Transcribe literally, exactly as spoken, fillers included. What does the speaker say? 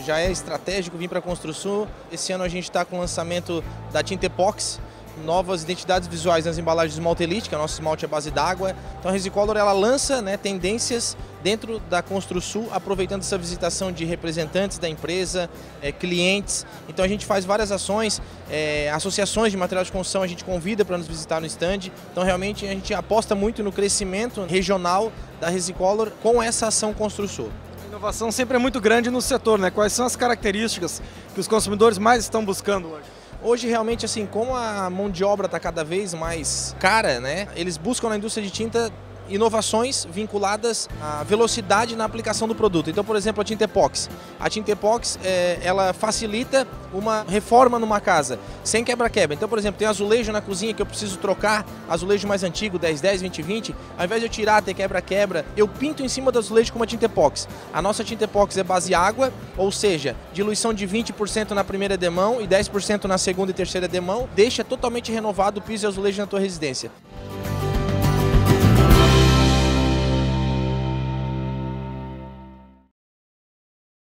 já é estratégico vir para a Construsul. Esse ano a gente está com o lançamento da tinta epóxi, novas identidades visuais nas embalagens do esmalte Elite, que é o nosso esmalte à base d'água. Então a Resicolor ela lança, né, tendências dentro da Construsul, aproveitando essa visitação de representantes da empresa, é, clientes. Então a gente faz várias ações, é, associações de material de construção a gente convida para nos visitar no stand. Então realmente a gente aposta muito no crescimento regional da Resicolor com essa ação Construsul. A inovação sempre é muito grande no setor, né? Quais são as características que os consumidores mais estão buscando hoje? Hoje, realmente, assim, como a mão de obra está cada vez mais cara, né, eles buscam na indústria de tinta inovações vinculadas à velocidade na aplicação do produto. Então, por exemplo, a tinta epóxi. A tinta epóxi, é, ela facilita uma reforma numa casa, sem quebra-quebra. Então, por exemplo, tem azulejo na cozinha que eu preciso trocar, azulejo mais antigo, dez dez, vinte vinte, ao invés de eu tirar, ter quebra-quebra, eu pinto em cima do azulejo com uma tinta epóxi. A nossa tinta epóxi é base água, ou seja, diluição de vinte por cento na primeira demão e dez por cento na segunda e terceira demão, deixa totalmente renovado o piso e azulejo na tua residência.